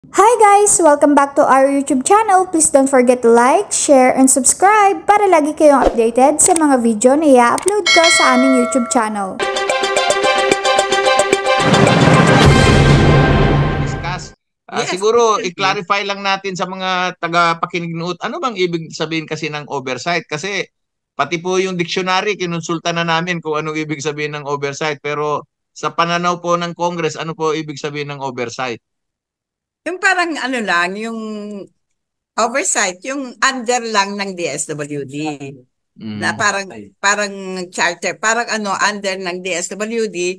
Hi guys! Welcome back to our YouTube channel. Please don't forget to like, share, and subscribe para lagi kayong updated sa mga video na i-upload ko sa aming YouTube channel. Discuss. Siguro i-clarify lang natin sa mga taga-pakinig noon, ano bang ibig sabihin kasi ng oversight? Kasi pati po yung dictionary, kinonsulta na namin kung anong ibig sabihin ng oversight. Pero sa pananaw po ng Congress, ano po ibig sabihin ng oversight? Yung parang ano lang, yung oversight, yung under lang ng DSWD. Na parang charter, parang ano, under ng DSWD,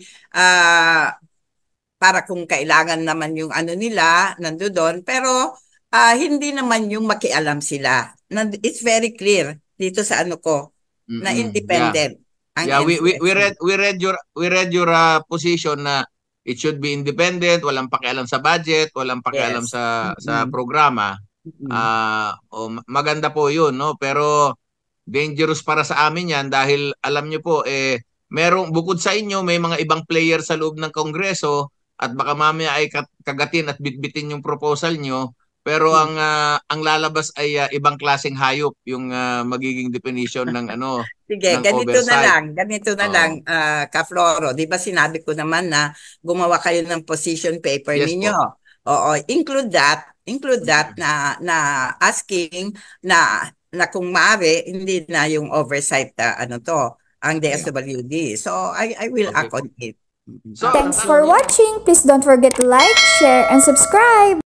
para kung kailangan naman yung ano nila, nandoon. Pero hindi naman yung makialam sila. It's very clear dito sa ano ko, na independent. Yeah, we read your position na it should be independent, walang pakialam sa budget, walang pakialam sa programa. Maganda po 'yun, no? Pero dangerous para sa amin 'yan dahil alam niyo po merong bukod sa inyo may mga ibang player sa loob ng Kongreso at baka mamaya ay kagatin at bitbitin yung proposal nyo. Pero ang lalabas ay ibang klaseng hayop yung magiging definition ng ano Sige, ng oversight. Ganito na lang, Ka-Floro. 'Di ba sinabi ko naman na gumawa kayo ng position paper ninyo? Oo, include that na asking na kung maaari hindi na yung oversight ano to, ang DSWD. So I will act on it. Thanks for watching. Please don't forget to like, share, and subscribe.